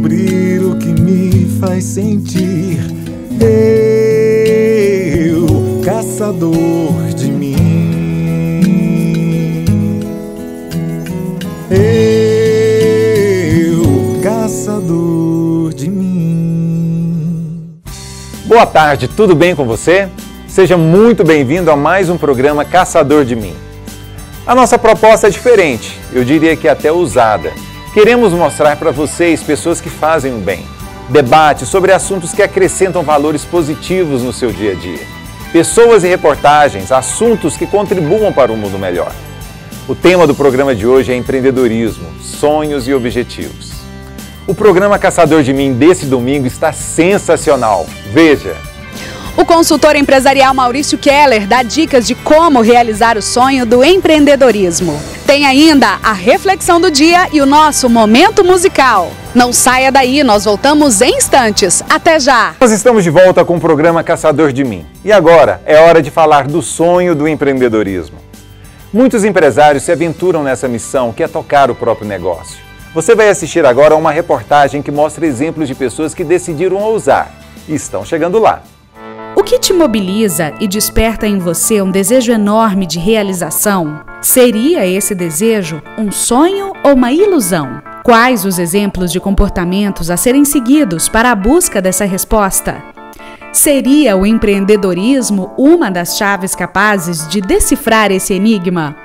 descobrir o que me faz sentir. Eu, caçador de mim. Eu, caçador de mim. Boa tarde, tudo bem com você? Seja muito bem-vindo a mais um programa Caçador de Mim. A nossa proposta é diferente, eu diria que até ousada. Queremos mostrar para vocês pessoas que fazem o bem. Debate sobre assuntos que acrescentam valores positivos no seu dia a dia. Pessoas e reportagens, assuntos que contribuam para um mundo melhor. O tema do programa de hoje é empreendedorismo, sonhos e objetivos. O programa Caçador de Mim desse domingo está sensacional. Veja! O consultor empresarial Maurício Keller dá dicas de como realizar o sonho do empreendedorismo. Tem ainda a reflexão do dia e o nosso momento musical. Não saia daí, nós voltamos em instantes. Até já! Nós estamos de volta com o programa Caçador de Mim. E agora é hora de falar do sonho do empreendedorismo. Muitos empresários se aventuram nessa missão que é tocar o próprio negócio. Você vai assistir agora a uma reportagem que mostra exemplos de pessoas que decidiram ousar e estão chegando lá. O que te mobiliza e desperta em você um desejo enorme de realização? Seria esse desejo um sonho ou uma ilusão? Quais os exemplos de comportamentos a serem seguidos para a busca dessa resposta? Seria o empreendedorismo uma das chaves capazes de decifrar esse enigma?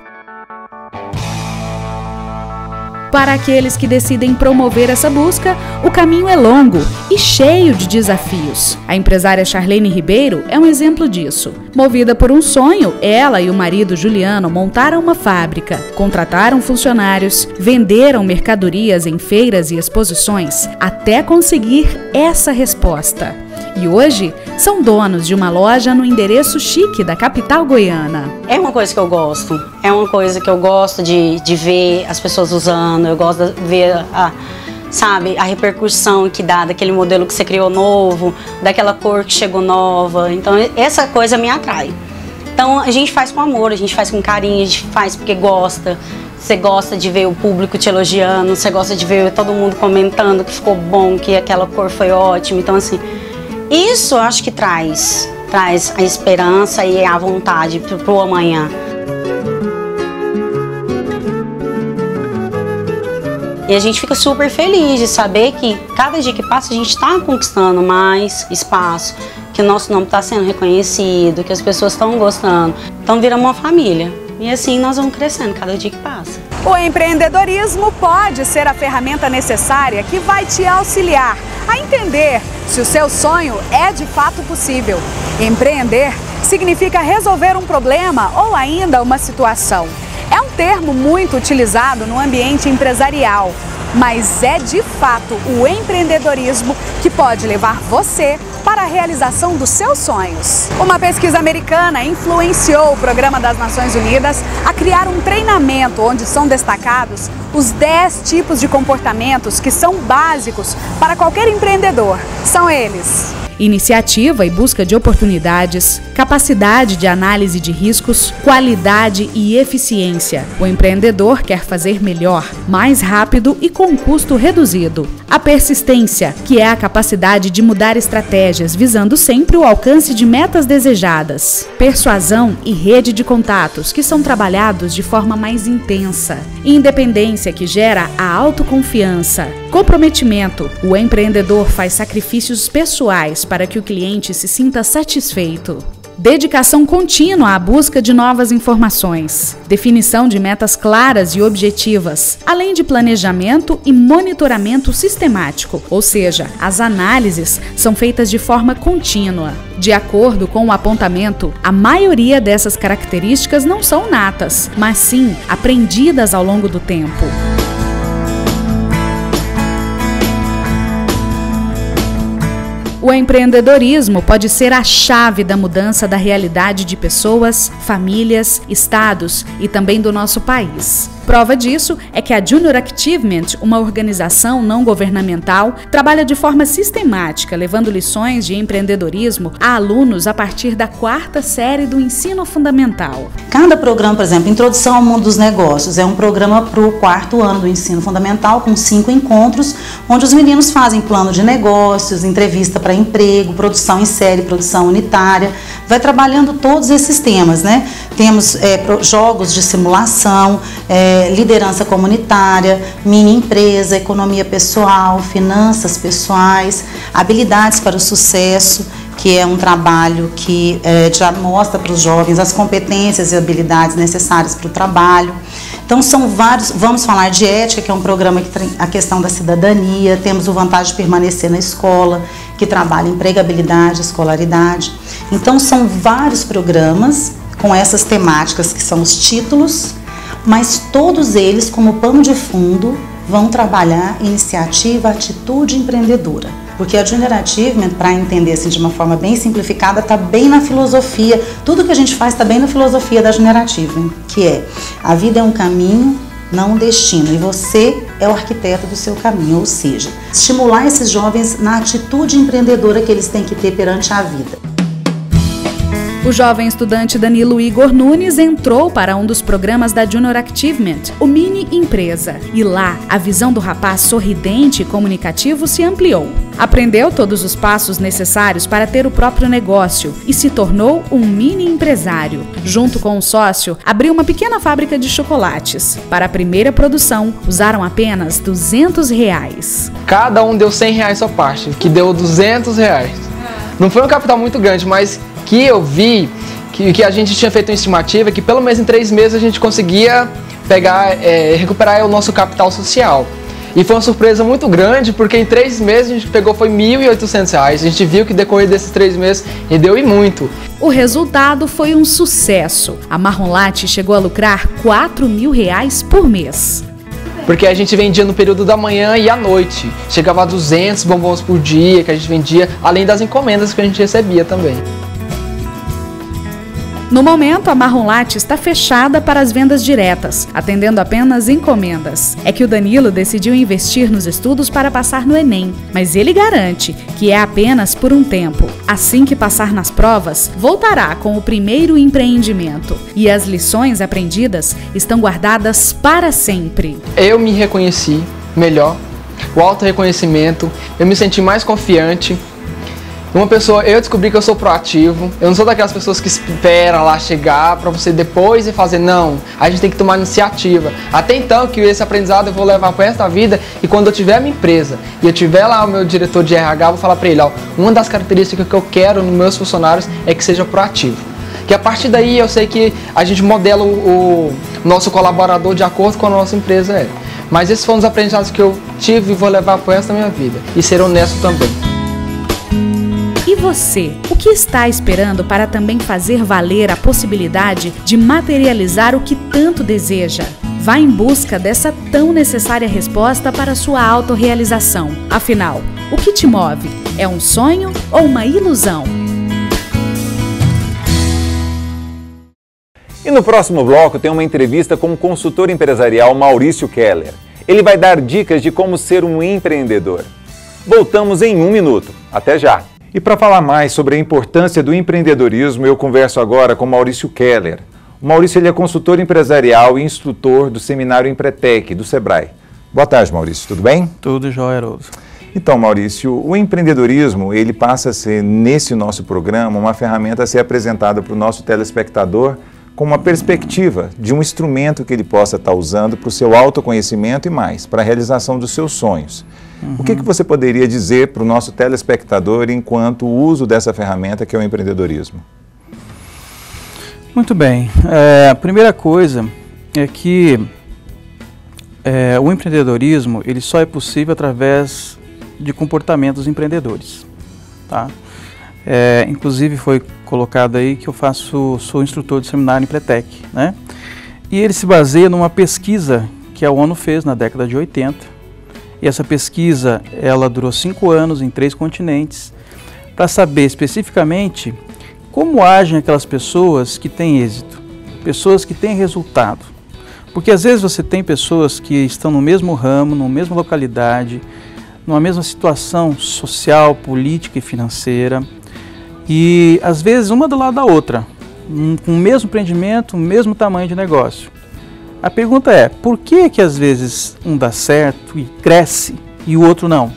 Para aqueles que decidem promover essa busca, o caminho é longo e cheio de desafios. A empresária Charlene Ribeiro é um exemplo disso. Movida por um sonho, ela e o marido Juliano montaram uma fábrica, contrataram funcionários, venderam mercadorias em feiras e exposições, até conseguir essa resposta. E hoje são donos de uma loja no endereço chique da capital goiana. É uma coisa que eu gosto, de ver as pessoas usando, eu gosto de ver a repercussão que dá daquele modelo que você criou novo, daquela cor que chegou nova, então essa coisa me atrai. Então a gente faz com amor, a gente faz com carinho, a gente faz porque gosta. Você gosta de ver o público te elogiando, você gosta de ver todo mundo comentando que ficou bom, que aquela cor foi ótima, então assim... Isso eu acho que traz a esperança e a vontade para o amanhã. E a gente fica super feliz de saber que cada dia que passa a gente está conquistando mais espaço, que o nosso nome está sendo reconhecido, que as pessoas estão gostando. Então viramos uma família. E assim nós vamos crescendo cada dia que passa. O empreendedorismo pode ser a ferramenta necessária que vai te auxiliar a entender se o seu sonho é de fato possível. Empreender significa resolver um problema ou ainda uma situação. É um termo muito utilizado no ambiente empresarial, mas é de fato o empreendedorismo que pode levar você para a realização dos seus sonhos. Uma pesquisa americana influenciou o Programa das Nações Unidas a criar um treinamento onde são destacados os 10 tipos de comportamentos que são básicos para qualquer empreendedor. São eles: iniciativa e busca de oportunidades, capacidade de análise de riscos, qualidade e eficiência. O empreendedor quer fazer melhor, mais rápido e com custo reduzido. A persistência, que é a capacidade de mudar estratégias visando sempre o alcance de metas desejadas. Persuasão e rede de contatos, que são trabalhados de forma mais intensa. Independência, que gera a autoconfiança. Comprometimento, o empreendedor faz sacrifícios pessoais para que o cliente se sinta satisfeito. Dedicação contínua à busca de novas informações. Definição de metas claras e objetivas, além de planejamento e monitoramento sistemático, ou seja, as análises são feitas de forma contínua. De acordo com o apontamento, a maioria dessas características não são natas, mas sim aprendidas ao longo do tempo. O empreendedorismo pode ser a chave da mudança da realidade de pessoas, famílias, estados e também do nosso país. Prova disso é que a Junior Achievement, uma organização não governamental, trabalha de forma sistemática, levando lições de empreendedorismo a alunos a partir da 4ª série do ensino fundamental. Cada programa, por exemplo, Introdução ao Mundo dos Negócios, é um programa para o 4º ano do ensino fundamental, com 5 encontros, onde os meninos fazem plano de negócios, entrevista para emprego, produção em série, produção unitária, vai trabalhando todos esses temas, né? Temos jogos de simulação, liderança comunitária, mini empresa, economia pessoal, finanças pessoais, habilidades para o sucesso, que é um trabalho que já mostra para os jovens as competências e habilidades necessárias para o trabalho. Então são vários, vamos falar de ética, que é um programa que tem a questão da cidadania, temos o Vantagem de Permanecer na Escola, que trabalha empregabilidade, escolaridade. Então são vários programas com essas temáticas que são os títulos, mas todos eles, como pano de fundo, vão trabalhar iniciativa, atitude empreendedora. Porque a Junior Achievement, para entender assim, de uma forma bem simplificada, está bem na filosofia, tudo que a gente faz está bem na filosofia da Junior Achievement, que é: a vida é um caminho, não um destino, e você é o arquiteto do seu caminho, ou seja, estimular esses jovens na atitude empreendedora que eles têm que ter perante a vida. O jovem estudante Danilo Igor Nunes entrou para um dos programas da Junior Achievement, o Mini Empresa. E lá, a visão do rapaz sorridente e comunicativo se ampliou. Aprendeu todos os passos necessários para ter o próprio negócio e se tornou um mini empresário. Junto com um sócio, abriu uma pequena fábrica de chocolates. Para a primeira produção, usaram apenas R$200. Cada um deu R$100 sua parte, que deu R$200. Não foi um capital muito grande, mas que eu vi que a gente tinha feito uma estimativa que pelo menos em 3 meses a gente conseguia recuperar o nosso capital social. E foi uma surpresa muito grande, porque em 3 meses a gente pegou foi R$1.800. A gente viu que decorrer desses 3 meses rendeu e muito. O resultado foi um sucesso. A Marron Latte chegou a lucrar R$4.000 por mês. Porque a gente vendia no período da manhã e à noite. Chegava a 200 bombons por dia que a gente vendia, além das encomendas que a gente recebia também. No momento, a Marron Latte está fechada para as vendas diretas, atendendo apenas encomendas. É que o Danilo decidiu investir nos estudos para passar no Enem, mas ele garante que é apenas por um tempo. Assim que passar nas provas, voltará com o primeiro empreendimento. E as lições aprendidas estão guardadas para sempre. Eu me reconheci melhor, o autorreconhecimento, eu me senti mais confiante. Eu descobri que eu sou proativo, eu não sou daquelas pessoas que esperam lá chegar para você depois e fazer, não, a gente tem que tomar iniciativa. Até então, que esse aprendizado eu vou levar para o resto da vida, e quando eu tiver a minha empresa e eu tiver lá o meu diretor de RH, eu vou falar para ele, ó, uma das características que eu quero nos meus funcionários é que seja proativo. Que a partir daí eu sei que a gente modela o nosso colaborador de acordo com a nossa empresa. Mas esses foram os aprendizados que eu tive e vou levar para o resto da minha vida. E ser honesto também. E você, o que está esperando para também fazer valer a possibilidade de materializar o que tanto deseja? Vá em busca dessa tão necessária resposta para sua autorrealização. Afinal, o que te move? É um sonho ou uma ilusão? E no próximo bloco tem uma entrevista com o consultor empresarial Maurício Keller. Ele vai dar dicas de como ser um empreendedor. Voltamos em 1 minuto. Até já! E para falar mais sobre a importância do empreendedorismo, eu converso agora com Maurício Keller. O Maurício ele é consultor empresarial e instrutor do Seminário Empretec, do Sebrae. Boa tarde, Maurício. Tudo bem? Tudo jóia, Haroldo. Então, Maurício, o empreendedorismo ele passa a ser, nesse nosso programa, uma ferramenta a ser apresentada para o nosso telespectador com uma perspectiva de um instrumento que ele possa estar usando para o seu autoconhecimento e mais, para a realização dos seus sonhos. O que você poderia dizer para o nosso telespectador enquanto o uso dessa ferramenta que é o empreendedorismo? Muito bem. A primeira coisa é que o empreendedorismo ele só é possível através de comportamentos empreendedores. Tá? Inclusive foi colocado aí que eu sou instrutor do Seminário Empretec, né? E ele se baseia numa pesquisa que a ONU fez na década de 80. E essa pesquisa, ela durou 5 anos em 3 continentes, para saber especificamente como agem aquelas pessoas que têm êxito, pessoas que têm resultado. Porque às vezes você tem pessoas que estão no mesmo ramo, na mesma localidade, numa mesma situação social, política e financeira, e às vezes uma do lado da outra, com o mesmo empreendimento, o mesmo tamanho de negócio. A pergunta é, por que que às vezes um dá certo e cresce e o outro não?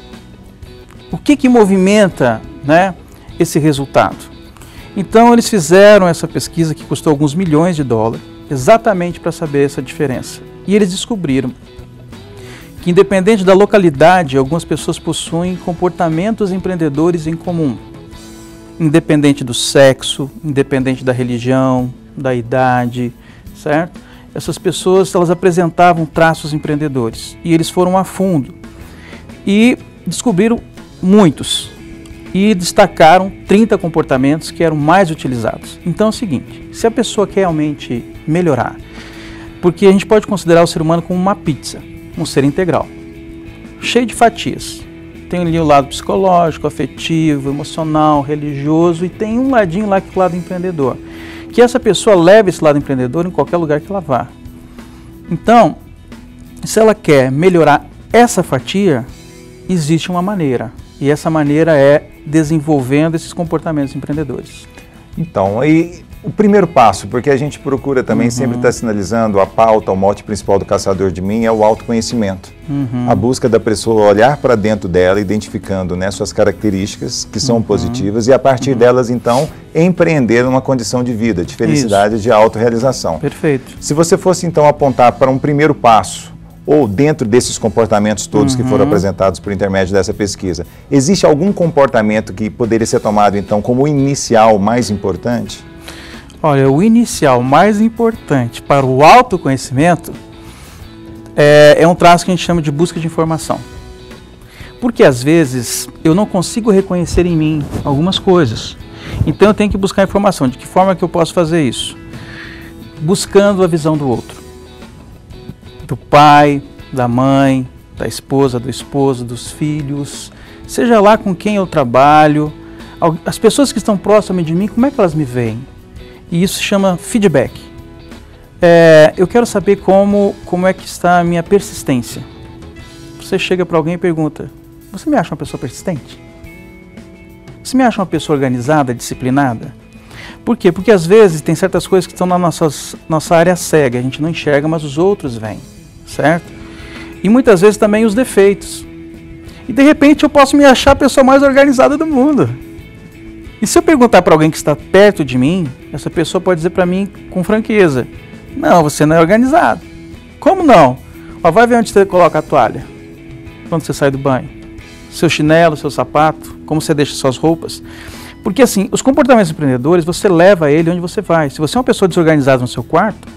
O que que movimenta, né, esse resultado? Então eles fizeram essa pesquisa que custou alguns milhões de dólares, exatamente para saber essa diferença. E eles descobriram que, independente da localidade, algumas pessoas possuem comportamentos empreendedores em comum. Independente do sexo, independente da religião, da idade, certo? Essas pessoas, elas apresentavam traços empreendedores. E eles foram a fundo e descobriram muitos. E destacaram 30 comportamentos que eram mais utilizados. Então é o seguinte, se a pessoa quer realmente melhorar, porque a gente pode considerar o ser humano como uma pizza, um ser integral, cheio de fatias. Tem ali o lado psicológico, afetivo, emocional, religioso, e tem um ladinho lá que é o lado empreendedor. Que essa pessoa leve esse lado empreendedor em qualquer lugar que ela vá. Então, se ela quer melhorar essa fatia, existe uma maneira. E essa maneira é desenvolvendo esses comportamentos empreendedores. Então, aí o primeiro passo, porque a gente procura também sempre estar sinalizando a pauta, o mote principal do Caçador de Mim é o autoconhecimento. A busca da pessoa olhar para dentro dela, identificando, né, suas características que são positivas e a partir delas, então, empreender uma condição de vida, de felicidade, de autorrealização. Perfeito. Se você fosse, então, apontar para um primeiro passo, ou dentro desses comportamentos todos que foram apresentados por intermédio dessa pesquisa, existe algum comportamento que poderia ser tomado, então, como o inicial mais importante? Olha, o inicial mais importante para o autoconhecimento é um traço que a gente chama de busca de informação. Porque, às vezes, eu não consigo reconhecer em mim algumas coisas. Então, eu tenho que buscar informação. De que forma que eu posso fazer isso? Buscando a visão do outro. Do pai, da mãe, da esposa, do esposo, dos filhos, seja lá com quem eu trabalho, as pessoas que estão próximas de mim, como é que elas me veem? E isso se chama feedback. Eu quero saber como é que está a minha persistência. Você chega para alguém e pergunta, você me acha uma pessoa persistente? Você me acha uma pessoa organizada, disciplinada? Por quê? Porque às vezes tem certas coisas que estão na nossa área cega, a gente não enxerga, mas os outros veem. Certo? E muitas vezes também os defeitos. E de repente eu posso me achar a pessoa mais organizada do mundo. E se eu perguntar para alguém que está perto de mim, essa pessoa pode dizer para mim com franqueza, não, você não é organizado. Como não? Ó, vai ver onde você coloca a toalha, quando você sai do banho. Seu chinelo, seu sapato, como você deixa suas roupas. Porque assim, os comportamentos empreendedores, você leva ele onde você vai. Se você é uma pessoa desorganizada no seu quarto,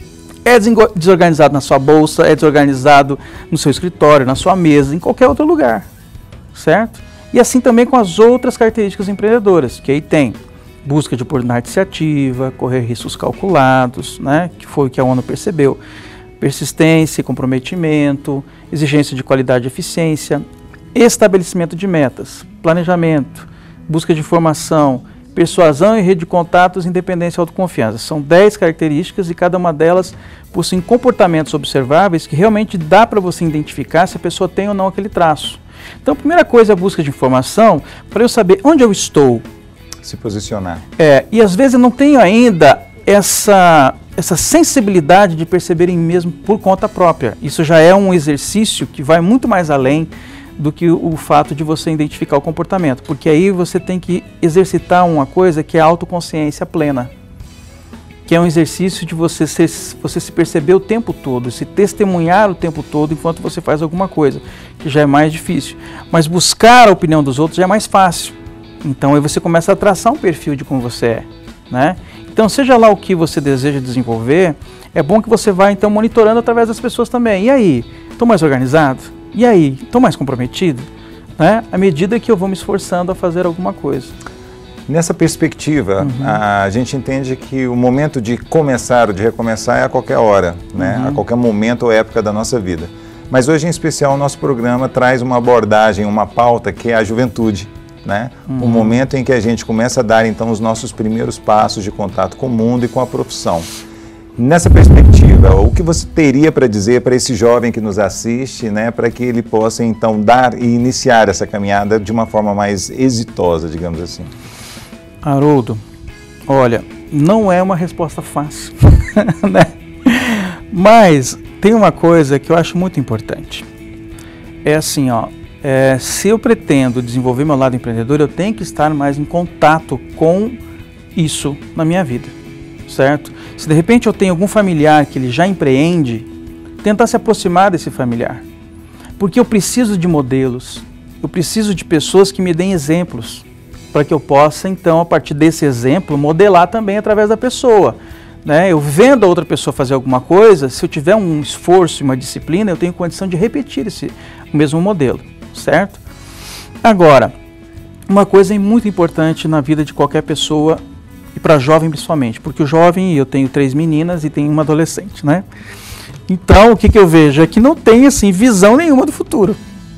é desorganizado na sua bolsa, é desorganizado no seu escritório, na sua mesa, em qualquer outro lugar, certo? E assim também com as outras características empreendedoras, que aí tem busca de oportunidade iniciativa, correr riscos calculados, né, que foi o que a ONU percebeu, persistência, comprometimento, exigência de qualidade e eficiência, estabelecimento de metas, planejamento, busca de informação, persuasão e rede de contatos, independência e autoconfiança. São 10 características e cada uma delas possui comportamentos observáveis que realmente dá para você identificar se a pessoa tem ou não aquele traço. Então, a primeira coisa é a busca de informação para eu saber onde eu estou. Se posicionar. E às vezes eu não tenho ainda essa sensibilidade de perceber em mim mesmo por conta própria. Isso já é um exercício que vai muito mais além do que o fato de você identificar o comportamento, porque aí você tem que exercitar uma coisa que é a autoconsciência plena, que é um exercício de você se perceber o tempo todo, se testemunhar o tempo todo enquanto você faz alguma coisa, que já é mais difícil, mas buscar a opinião dos outros já é mais fácil. Então aí você começa a traçar um perfil de como você é, né? Então seja lá o que você deseja desenvolver, é bom que você vá então monitorando através das pessoas também. E aí, estou mais organizado? E aí, estou mais comprometido? Né? À medida que eu vou me esforçando a fazer alguma coisa. Nessa perspectiva, a gente entende que o momento de começar ou de recomeçar é a qualquer hora, né? A qualquer momento ou época da nossa vida. Mas hoje, em especial, o nosso programa traz uma abordagem, uma pauta que é a juventude, né? O momento em que a gente começa a dar, então, os nossos primeiros passos de contato com o mundo e com a profissão. Nessa perspectiva, perspectiva, o que você teria para dizer para esse jovem que nos assiste, né, para que ele possa então dar e iniciar essa caminhada de uma forma mais exitosa, digamos assim? Haroldo, olha, não é uma resposta fácil, né? Mas tem uma coisa que eu acho muito importante. É assim, ó, se eu pretendo desenvolver meu lado empreendedor, eu tenho que estar mais em contato com isso na minha vida, certo? Se de repente eu tenho algum familiar que ele já empreende, tentar se aproximar desse familiar. Porque eu preciso de modelos, eu preciso de pessoas que me deem exemplos, para que eu possa, então, a partir desse exemplo, modelar também através da pessoa. Né? Eu vendo a outra pessoa fazer alguma coisa, se eu tiver um esforço e uma disciplina, eu tenho condição de repetir o mesmo modelo, certo? Agora, uma coisa muito importante na vida de qualquer pessoa, e para jovem principalmente, porque o jovem, eu tenho 3 meninas e tenho uma adolescente, né? Então, o que eu vejo é que não tem, assim, visão nenhuma do futuro.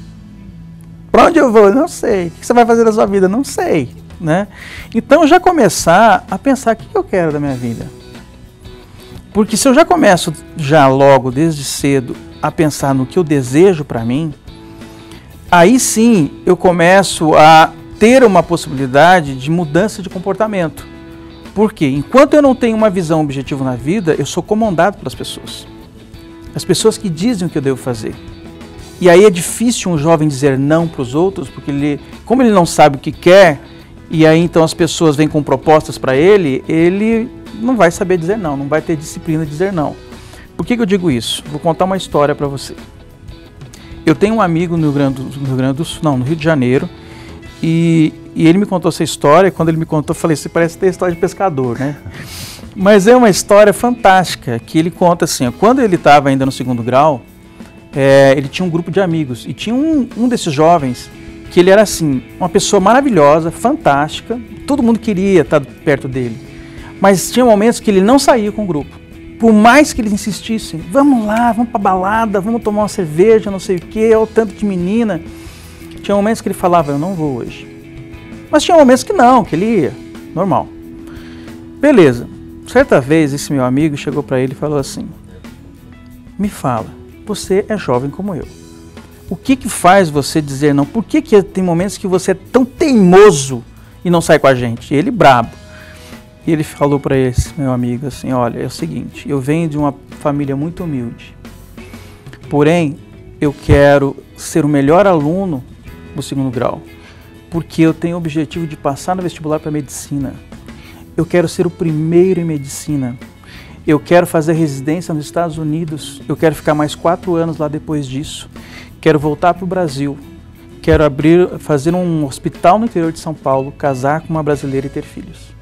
Para onde eu vou? Não sei. O que você vai fazer da sua vida? Não sei, né? Então, já começar a pensar o que eu quero da minha vida. Porque se eu já começo, já logo, desde cedo, a pensar no que eu desejo para mim, aí sim eu começo a ter uma possibilidade de mudança de comportamento. Porque enquanto eu não tenho uma visão objetiva na vida, eu sou comandado pelas pessoas. As pessoas que dizem o que eu devo fazer. E aí é difícil um jovem dizer não para os outros, porque como ele não sabe o que quer, e aí então as pessoas vêm com propostas para ele não vai saber dizer não, não vai ter disciplina de dizer não. Por que eu digo isso? Vou contar uma história para você. Eu tenho um amigo no Rio de Janeiro, e ele me contou essa história, e quando ele me contou, eu falei, você parece ter história de pescador, né? Mas é uma história fantástica, que ele conta assim, ó, quando ele estava ainda no 2º grau, ele tinha um grupo de amigos, e tinha um desses jovens, que ele era assim, uma pessoa maravilhosa, fantástica, todo mundo queria estar perto dele, mas tinha momentos que ele não saía com o grupo. Por mais que eles insistissem, vamos lá, vamos pra balada, vamos tomar uma cerveja, não sei o quê, olha o tanto de menina. Tinha momentos que ele falava, eu não vou hoje. Mas tinha momentos que não, que ele ia, normal. Beleza. Certa vez, esse meu amigo chegou para ele e falou assim, me fala, você é jovem como eu. O que faz você dizer não? Por que tem momentos que você é tão teimoso e não sai com a gente? E ele brabo. E ele falou para esse meu amigo assim, olha, é o seguinte, eu venho de uma família muito humilde, porém, eu quero ser o melhor aluno do 2º grau, porque eu tenho o objetivo de passar no vestibular para medicina. Eu quero ser o primeiro em medicina. Eu quero fazer residência nos Estados Unidos. Eu quero ficar mais 4 anos lá depois disso. Quero voltar para o Brasil. Quero fazer um hospital no interior de São Paulo, casar com uma brasileira e ter filhos.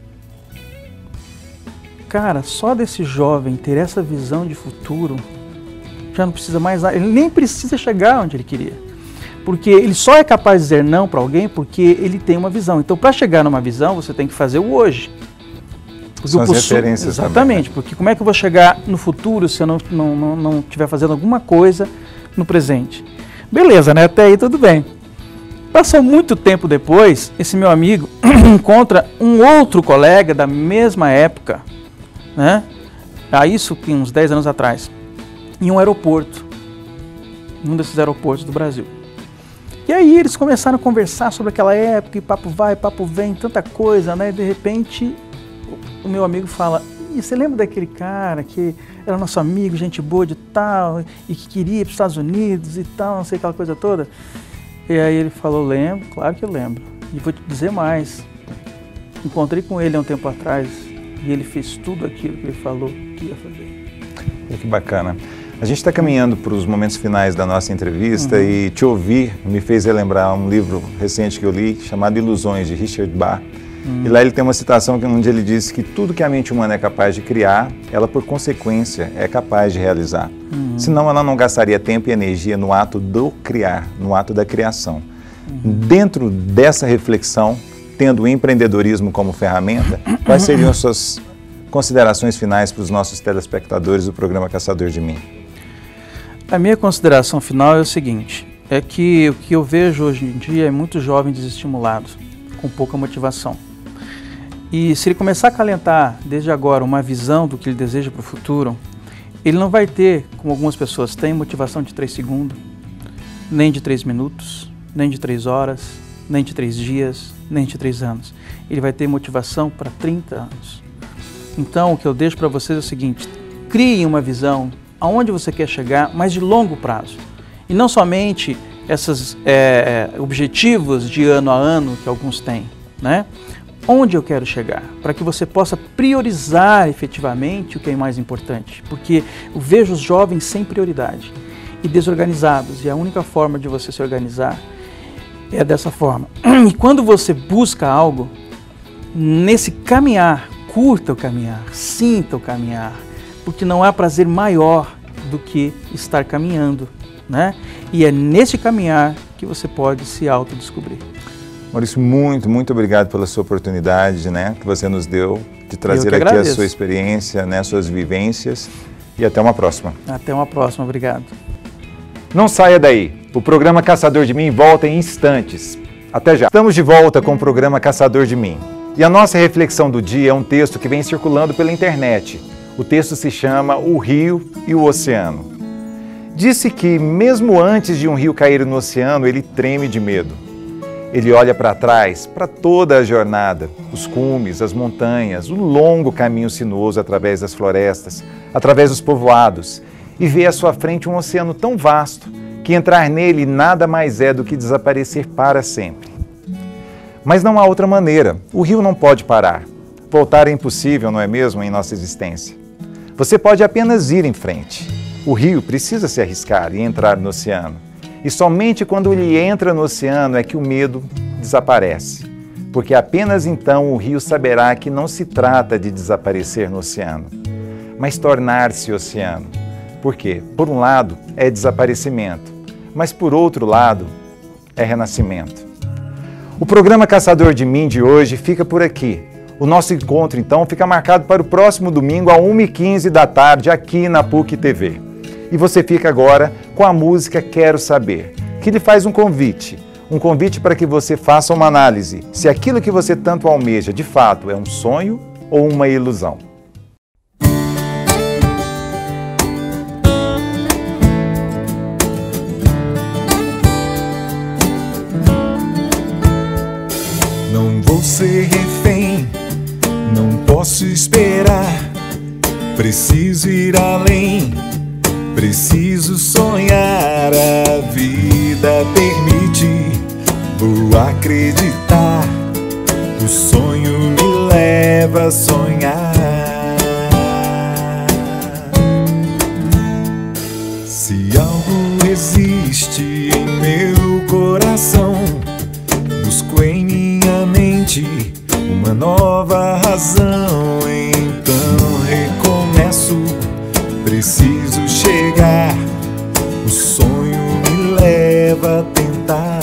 Cara, só desse jovem ter essa visão de futuro, já não precisa mais nada. Ele nem precisa chegar onde ele queria. Porque ele só é capaz de dizer não para alguém porque ele tem uma visão. Então, para chegar numa visão, você tem que fazer o hoje. Porque são as referências exatamente, também, né? Porque como é que eu vou chegar no futuro se eu não estiver fazendo alguma coisa no presente? Beleza, né? Até aí tudo bem. Passou muito tempo depois, esse meu amigo encontra um outro colega da mesma época, né? Isso que uns 10 anos atrás, em um aeroporto, num desses aeroportos do Brasil. E aí eles começaram a conversar sobre aquela época, e papo vai, papo vem, tanta coisa, né? E de repente, o meu amigo fala, você lembra daquele cara que era nosso amigo, gente boa de tal, e que queria ir para os Estados Unidos e tal, não sei, aquela coisa toda? E aí ele falou, lembro, claro que eu lembro. E vou te dizer mais, encontrei com ele há um tempo atrás, e ele fez tudo aquilo que ele falou que ia fazer. Que bacana. A gente está caminhando para os momentos finais da nossa entrevista e te ouvir me fez relembrar um livro recente que eu li, chamado Ilusões, de Richard Bach. E lá ele tem uma citação onde ele diz que tudo que a mente humana é capaz de criar, ela por consequência é capaz de realizar. Senão ela não gastaria tempo e energia no ato do criar, no ato da criação. Dentro dessa reflexão, tendo o empreendedorismo como ferramenta, quais seriam as suas considerações finais para os nossos telespectadores do programa Caçador de Mim? A minha consideração final é o seguinte, é que o que eu vejo hoje em dia é muito jovem desestimulado, com pouca motivação. E se ele começar a acalentar desde agora uma visão do que ele deseja para o futuro, ele não vai ter, como algumas pessoas têm, motivação de 3 segundos, nem de 3 minutos, nem de 3 horas, nem de 3 dias, nem de 3 anos. Ele vai ter motivação para 30 anos. Então, o que eu deixo para vocês é o seguinte: criem uma visão aonde você quer chegar, mas de longo prazo. E não somente esses objetivos de ano a ano que alguns têm, né? Onde eu quero chegar, para que você possa priorizar efetivamente o que é mais importante, porque eu vejo os jovens sem prioridade e desorganizados, e a única forma de você se organizar é dessa forma. E quando você busca algo, nesse caminhar, curta o caminhar, sinta o caminhar, porque não há prazer maior do que estar caminhando, né? E é nesse caminhar que você pode se autodescobrir. Maurício, muito obrigado pela sua oportunidade, né, que você nos deu, de trazer aqui a sua experiência, né, suas vivências, e até uma próxima. Até uma próxima, obrigado. Não saia daí, o programa Caçador de Mim volta em instantes. Até já. Estamos de volta com o programa Caçador de Mim. E a nossa reflexão do dia é um texto que vem circulando pela internet. O texto se chama O Rio e o Oceano. Disse que, mesmo antes de um rio cair no oceano, ele treme de medo. Ele olha para trás, para toda a jornada, os cumes, as montanhas, o longo caminho sinuoso através das florestas, através dos povoados, e vê à sua frente um oceano tão vasto que entrar nele nada mais é do que desaparecer para sempre. Mas não há outra maneira, o rio não pode parar. Voltar é impossível, não é mesmo, em nossa existência? Você pode apenas ir em frente. O rio precisa se arriscar e entrar no oceano. E somente quando ele entra no oceano é que o medo desaparece. Porque apenas então o rio saberá que não se trata de desaparecer no oceano, mas tornar-se oceano. Por quê? Por um lado, é desaparecimento, mas por outro lado, é renascimento. O programa Caçador de Mim de hoje fica por aqui. O nosso encontro, então, fica marcado para o próximo domingo, às 1h15 da tarde, aqui na PUC TV. E você fica agora com a música Quero Saber, que lhe faz um convite para que você faça uma análise se aquilo que você tanto almeja, de fato, é um sonho ou uma ilusão. Não vou ser refém, não posso esperar, preciso ir além. Preciso sonhar, a vida permite, vou acreditar, o sonho me leva a sonhar. Se algo existe em meu coração, busco em minha mente uma nova razão, então recomeço. Preciso chegar, o sonho me leva a tentar.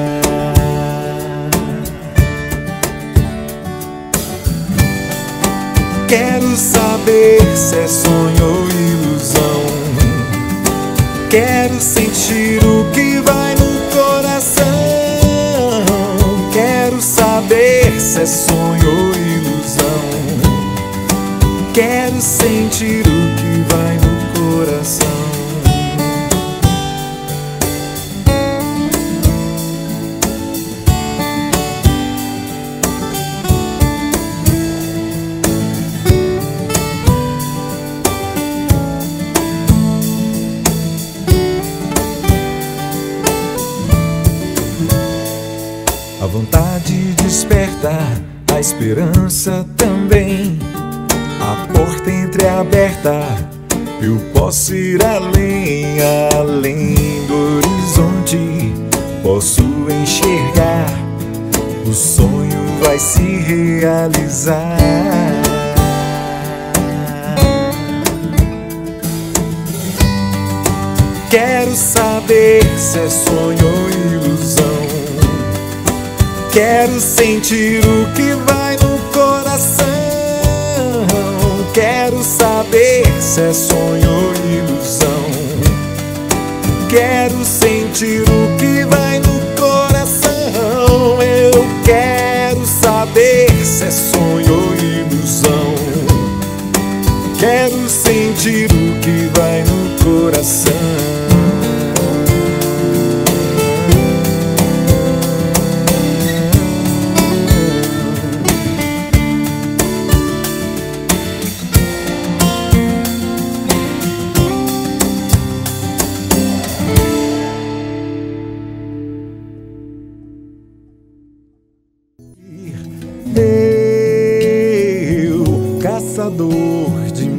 Quero saber se é sonho ou ilusão. Quero sentir o que vai no coração. Quero saber se é sonho ou ilusão. Quero sentir o que vai no coração. A vontade desperta, a esperança também. A porta entreaberta, eu posso ir além, além do horizonte. Posso enxergar, o sonho vai se realizar. Quero saber se é sonho ou ilusão. Quero sentir o que vai no coração. Quero saber se é sonho ou ilusão. Quero sentir o que vai no coração. Eu quero saber se é sonho ou ilusão. Quero sentir o que caçador de